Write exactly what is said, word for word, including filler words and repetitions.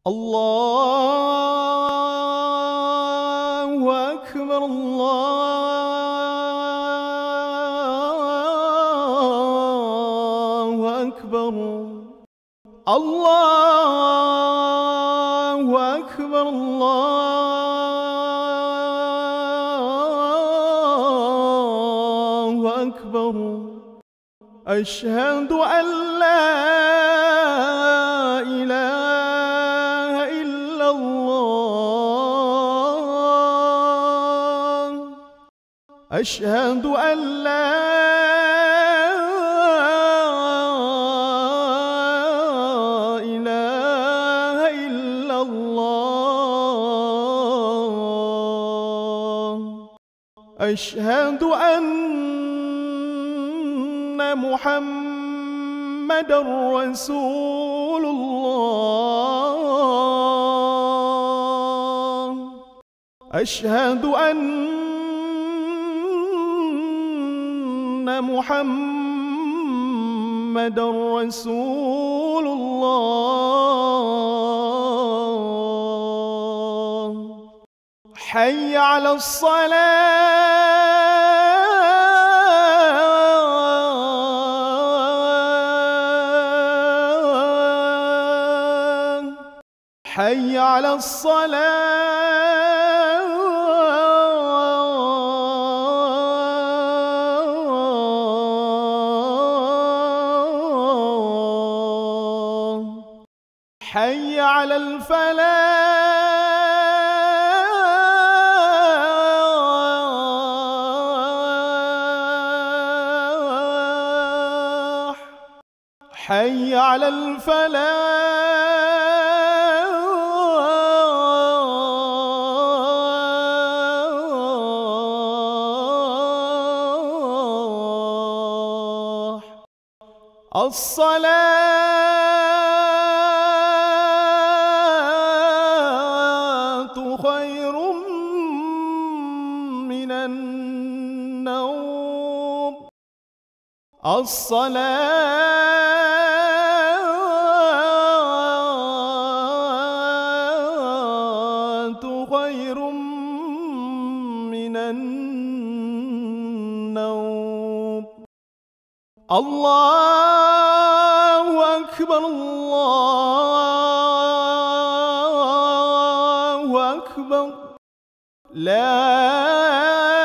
الله أكبر الله أكبر الله أكبر الله أكبر أشهد أن لا إله إلا الله أشهد أن لا إله إلا الله أشهد أن محمدًا رسول الله أشهد أن محمدًا رسول الله حي على الصلاة حي على الصلاة حي على الفلاح حي على الفلاح الصلاة خير من النوم الصلاة خير من النوم الله أكبر الله أكبر لا